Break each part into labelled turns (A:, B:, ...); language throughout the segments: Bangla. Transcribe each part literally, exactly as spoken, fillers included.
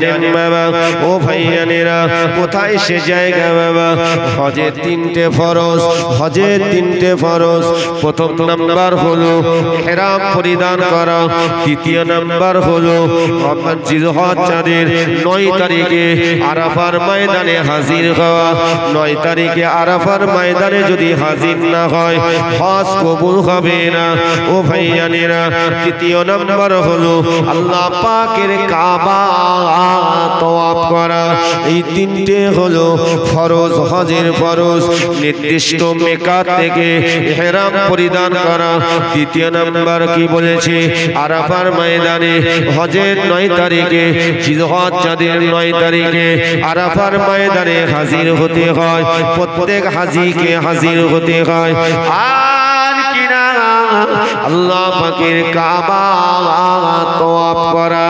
A: জানেন বাবা ও ভাইয়ানেরা কোথায় সে জায়গা বাবা হজের তিনটে ফরজ হজের তিনটে ফরজ প্রথম নাম্বার হলো ইহরাম পরিধান করা দ্বিতীয় নাম্বার হলো জিলহজ চাঁদের নয় তারিখে আরাফার ময়দানে হাজির হওয়া নয় তারিখে আরাফার ময়দানে যদি হাজির না হয় হজ কবুল হবে না ও ভাইয়ানেরা তৃতীয় নাম্বার হলো আল্লাহ পাকের কাবা তওয়াফ করা এই তিনটে হলো ফরজ হজের ফরজ নির্দিষ্ট মিকাত থেকে ইহরাম পরিধান করা দ্বিতীয় নাম্বার কি বলেছে আরাফার ময়দানে হজের নয় তারিখে জিলহজ চাঁদের নয় তারিখে আরাফার ময়দানে হাজির হতে হয় প্রত্যেক হাজিকে হাজির হতে হয় আর কিনা আল্লাহ পাকের কাবা তওয়াফ করা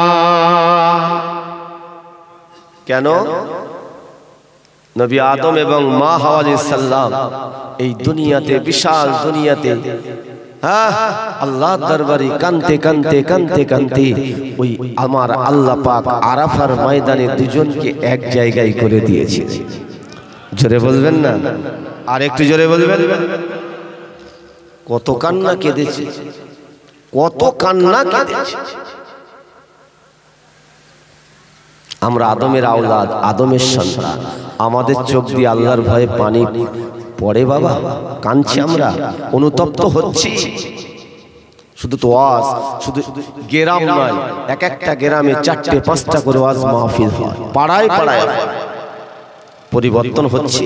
A: কেন নবী আদম এবং মা হাওয়া আলাইহিস সালাম এই দুনিয়াতে বিশাল দুনিয়াতে হ্যাঁ আল্লাহর দরবারে কানতে কানতে কানতে কানতে ওই আমার আল্লাহ পাক আরাফার ময়দানে দুজনকে এক জায়গায় করে দিয়েছে জোরে বলবেন না আর একটু জোরে বলবেন কত কান্না কেঁদেছে কত কান্না কেঁদেছে আমরা আদমের আওলাদ আদমের সন্তান আমাদের চোখ দিয়ে আল্লাহর ভয়ে পানি পড়ে বাবা কাঁদছি আমরা অনুতপ্ত হচ্ছি শুধু তো ওয়াজ শুধু গ্রাম নয় এক একটা গ্রামে চারটে পাঁচটা করে ওয়াজ মাহফিল হয় পাড়ায় পাড়ায় পরিবর্তন হচ্ছে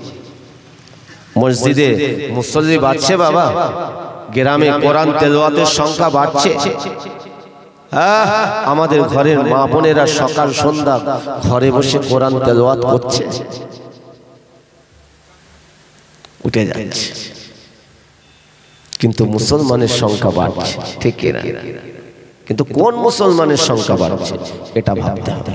A: মসজিদে মুসল্লি বাড়ছে বাবা গ্রামে কোরআন তেলাওয়াতের সংখ্যা বাড়ছে হ্যাঁ আমাদের ঘরের মা বোনেরা সকাল সন্ধ্যা ঘরে বসে কোরআন তেলাওয়াত করছে উঠে যাচ্ছে কিন্তু মুসলমানের সংখ্যা বাড়ছে ঠিক না কিন্তু কোন মুসলমানের সংখ্যা বাড়ছে এটা ভাবতে হবে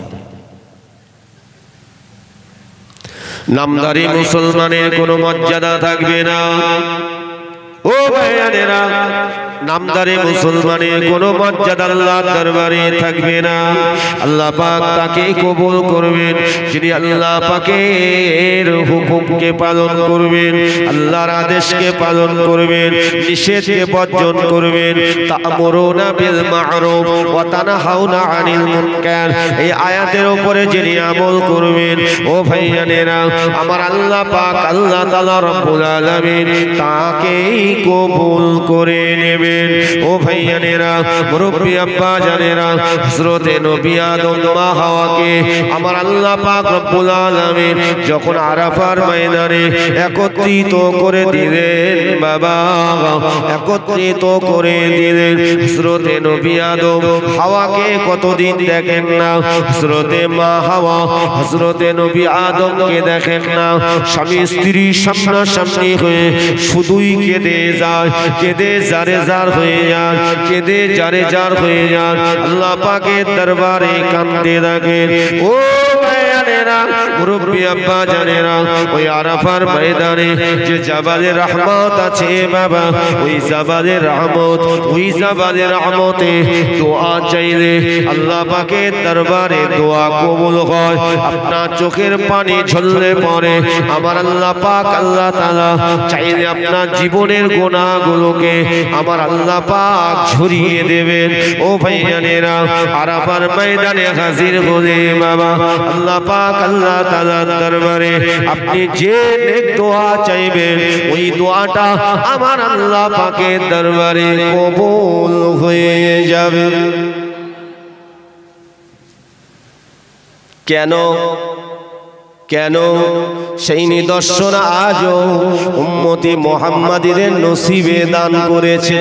A: নামদারি মুসলমানের কোনো মর্যাদা থাকবে না ও ভাইয়ানেরা নামদারি মুসলমানের কোনো মর্যাদা আল্লাহর দরবারে থাকবে না আল্লাহ পাক তাকে কবুল করবেন যিনি আল্লাহ পাকের হুকুমকে পালন করবেন আল্লাহর আদেশকে পালন করবেন নিষেধকে বর্জন করবেন তা'মুরুনা বিল মা'রুফ ওয়া তানহাউনা আনিল মুনকার এই আয়াতের উপরে যিনি আমল করবেন ও ভাইয়ানেরা আমার আল্লাহ পাক আল্লাহ তাআলা রব্বুল আলামিন তাকেই কবুল করে নেবেন ও ভাইয়ানেরা মুরব্বি আব্বা জানেরা হযরতে নবী আদম মা হাওয়াকে আমার আল্লাহ পাক রব্বুল আলামিন যখন আরাফার ময়দানে একত্রিত করে দিলেন বাবা একত্রিত করে দিলেন হযরতে নবী আদম হাওয়াকে কতদিন দেখেন না হযরতে মা হাওয়া হযরতে নবী আদমকে দেখেন না স্বামী স্ত্রী সামনাসামনি হয়ে শুধুই কেঁদে যায় কেঁদে জারে জার হয়ে যান কেঁদে জারে জার হয়ে যান আল্লাহ পাকের দরবারে কাঁদতে থাকেন ও ভাইয়ানেরা মুরব্বি আব্বা জানেরা ওই আরাফার ময়দানে যে জাবালে রহমত আছে বাবা ওই জাবালে রহমত ওই জাবালে রহমতে দোয়া চাইলে আল্লাহ পাকের দরবারে দোয়া কবুল হয় আপনার চোখের পানি ঝরলে পড়ে আমার আল্লাহ পাক আল্লাহ তাআলা চাইলে আপনার জীবনের গুনাহগুলোকে আমার আল্লাহ পাক ঝরিয়ে দেবেন ও ভাইয়ানেরা আরাফার ময়দানে হাজির হলে বাবা আল্লাহ পাক আল্লাহ তাআলার দরবারে আপনি যে নেক দোয়া চাইবেন ওই দোয়াটা আমার আল্লাহ পাকের দরবারে কবুল হয়ে যাবে কেন কেন সেই নিদর্শন আজও উম্মতি মুহাম্মাদীদের নসিবে দান করেছে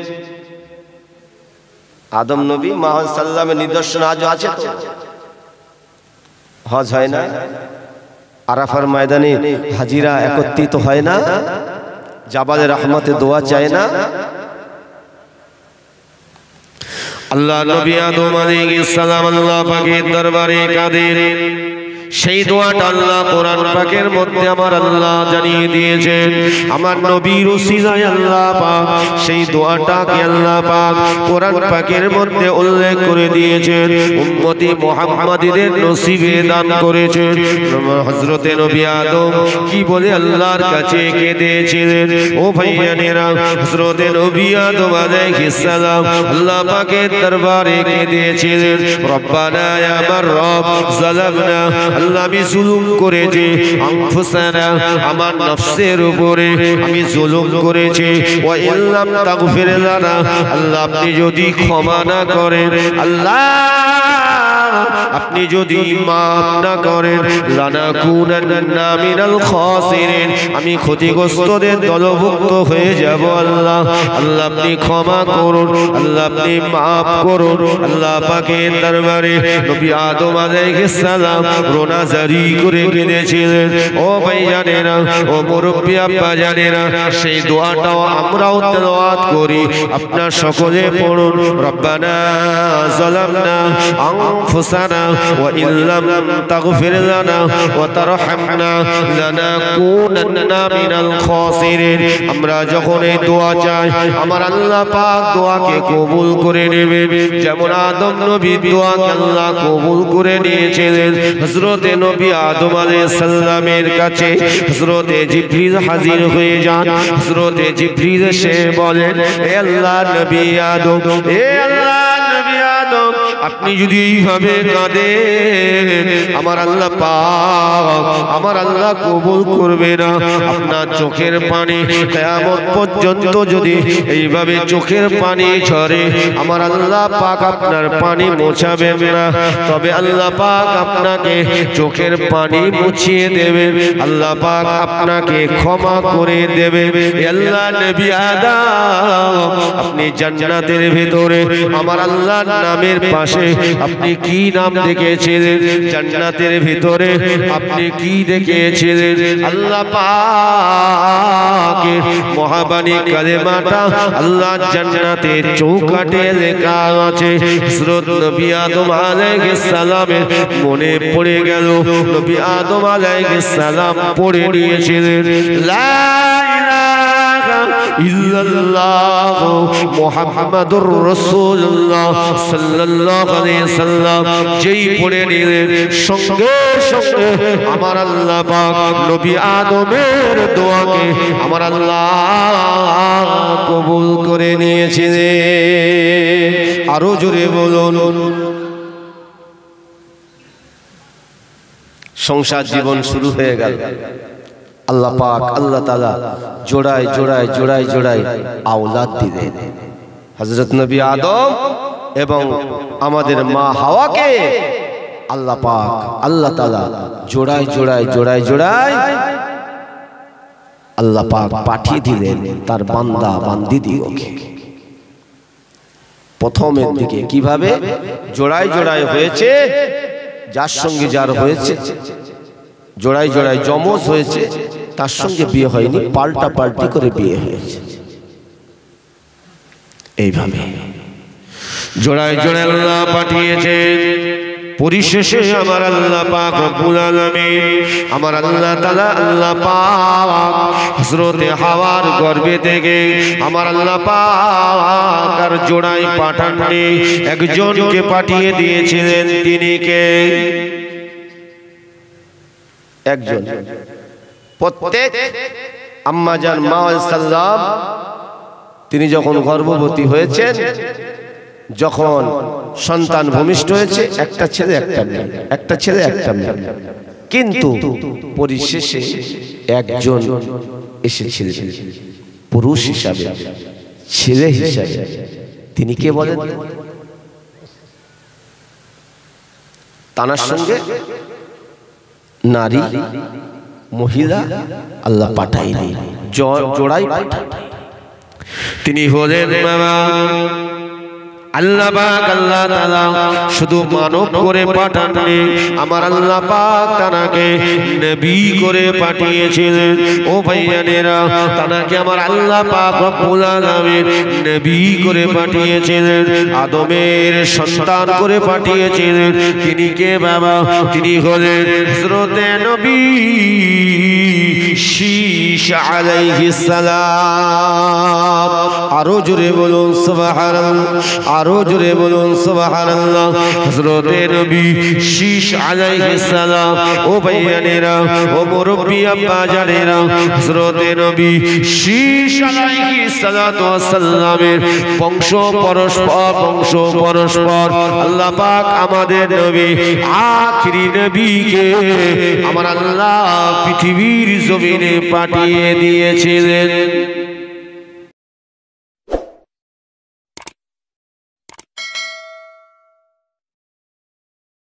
A: আদম নবী মুহাম্মদ সাল্লাল্লাহু আলাইহি নিদর্শন আজও আছে তো হজ হয় না আরাফার ময়দানে হাজিরা একত্রিত হয় না জাবালে রহমতে দোয়া চায় না আল্লাহ নবী আদম আলাইহিস সালাম আল্লাহ পাকের দরবারে কাঁদেন সেই দোয়াটা আল্লাহ কোরআন পাকের মধ্যে আমার আল্লাহ জানিয়ে দিয়েছেন। আমার নবীর উসিলায় আল্লাহ পাক সেই দোয়াটাকে আল্লাহ পাক কোরআন পাকের মধ্যে উল্লেখ করে দিয়েছেন, উম্মতি মুহাম্মাদীদের নসিবে দান করেছেন। হযরতে নবী আদম কি বলে আল্লাহর কাছে কেঁদেছিলেন? ও ভাইয়ানেরা, হযরতে নবী আদম আলাইহিস সালাম আল্লাহ পাকের দরবারে কেঁদেছিলেন, রব্বানা ইয়া আমার রব যালামনা, আল্লাহ আমি জুলুম করেছি, আনফুসানা আমার নফসের উপরে আমি জুলুম করেছি, ওয়া ইল্লাম তাগফির লানা, আল্লাহ আপনি যদি ক্ষমা না করেন, আল্লাহ আপনি যদি মাফ না করেন, লানাকুনান্না মিনাল খাসিরিন, আমি ক্ষতিগ্রস্তদের দলভুক্ত হয়ে যাব। আল্লাহ আল্লাহ আপনি ক্ষমা করুন, আল্লাহ আপনি মাফ করুন। আল্লাহ পাকের দরবারে নবী আদম আলাইহিস সালাম রোনা জারি করে কেঁদেছিলেন। ও ভাইজানেরা, ও মুরব্বি আব্বা জানেরা, সেই দোয়াটাও আমরাও তেলাওয়াত করি। আপনার সকলে পড়ুন, রব্বানা যালামনা আনফুসানা ওয়া ইল্লাম তাগফির লানা ওয়া তারহামনা লানাকুনান্না মিনাল খাসিরিন। আমরা যখন এই দোয়া চাই, আমার আল্লাহ পাক দোয়াকে কবুল করে নেবেন। যেমন আদম নবী দোয়াকে আল্লাহ কবুল করে নিয়েছিলেন। হযরতে নবী আদম আলাইহিস সালামের কাছে হযরতে জিবরিল হাজির হয়ে যান। হযরতে জিবরিল এসে বলেন, হে আল্লাহর নবী আদম, হে আল্লাহর নবী আদম, আপনি যদি এইভাবে কাঁদেন, আমার আল্লাহ পাক আমার আল্লাহ কবুল করবে না। আপনার চোখের পানি কিয়ামত পর্যন্ত যদি এইভাবে চোখের পানি ঝরে, আমার আল্লাহ পাক আপনার পানি মোছাবেন না, তবে আল্লাহ পাক আপনাকে চোখের পানি মুছিয়ে দেবেন, আল্লাহ পাক আপনাকে ক্ষমা করে দেবে। আল্লাহ নবী আদম, আপনি জান্নাতের ভিতরে আমার আল্লাহর নামের পাশে আপনি কি নাম দেখেছিলেন? জান্নাতের ভিতরে আপনি কি দেখেছিলেন? আল্লাহ পাকের মহাবাণী কালেমাটা আল্লাহ জান্নাতে চৌকাঠে লেখা আছে। হযরত নবী আদম আলাইহিস সালামের মনে পড়ে গেল, নবী আদম আলাইহিস সালাম পড়ে নিয়েছিলেন, লা ইলাহা ইল্লাল্লাহ মুহাম্মাদুর রাসূলুল্লাহ সাল্লাল্লাহু আলাইহি সাল্লাম। যেই পড়ে নিলেন, সঙ্গে সঙ্গে আমার আল্লাহ পাক নবী আদমের দোয়াকে আমার আল্লাহ কবুল করে নিয়েছিলেন। আরো জোরে বলুন। সংসার জীবন শুরু হয়ে গেল। আল্লাহ পাক আল্লাহ তাআলা জোড়ায় জোড়ায় জোড়ায় জোড়ায় আওলাদ দিলেন। হযরত নবী আদম এবং আমাদের মা হাওয়াকে আল্লাহ পাক আল্লাহ তাআলা জোড়ায় জোড়ায় জোড়ায় জোড়ায় আল্লাহ পাক পাঠিয়ে দিলেন তার বান্দা বান্দিদিগকে। প্রথমের দিকে কিভাবে জোড়ায় জোড়ায় হয়েছে, যার সঙ্গে যার হয়েছে, জোড়ায় জোড়ায় যমজ হয়েছে, তার সঙ্গে বিয়ে হয়নি, পাল্টা পাল্টি করে বিয়ে হয়েছে। এইভাবে জোড়ায় জোড়ায় আল্লাহ পাঠিয়েছেন। পরিশেষে আমার আল্লাহ পাক রব্বুল আলামিন আমার আল্লাহ তাআলা আল্লাহ পাক হযরতে হাওয়ার গর্ভে থেকে আমার আল্লাহ পাক আর জোড়ায় পাঠাননি, একজনকে পাঠিয়ে দিয়েছিলেন। তিনি কে? একজন। প্রত্যেক আম্মা জান মা সাল্লাম তিনি যখন গর্ভবতী হয়েছেন, যখন সন্তান ভূমিষ্ঠ হয়েছে, একটা ছেলে একটা মেয়ে, একটা ছেলে একটা মেয়ে, কিন্তু পরিশেষে একজন এসেছিলেন পুরুষ হিসাবে, ছেলে হিসাবে। তিনি কে বলেন? তার সঙ্গে নারী মহিলা আল্লাহ পাঠাইনি, জোড়াই পাঠান। তিনি হলেন বাবা আল্লাহ পাক আল্লাহ তাআলা শুধু মানব করে পাঠাননি, আমার আল্লাহ পাক তানাকে নবী করে পাঠিয়েছিলেন। ও ভাইয়ানেরা, তানাকে আমার আল্লাহ পাক রব্বুল আলামিন নবী করে পাঠিয়েছিলেন, আদমের সন্তান করে পাঠিয়েছিলেন। তিনি কে বাবা? তিনি হলেন হযরতে নবী শীশ আলাইহিস সালাম। আরো জোরে বলুন সুবহানাল্লাহ, আরো জোরে বলুন সুবহানাল্লাহ। হযরতে নবী শীশ আলাইহিস সালাম। ও ভাইয়ানেরা, ও মুরব্বি আব্বা জানেরা, হযরতে নবী শীশ আলাইহিস সালাতু ওয়াস সালামের বংশ পরস্পর বংশ পরস্পর আল্লাহ পাক আমাদের নবী আখিরি নবীকে আমার আল্লাহ পৃথিবীর জমিনে পাঠিয়ে দিয়েছিলেন।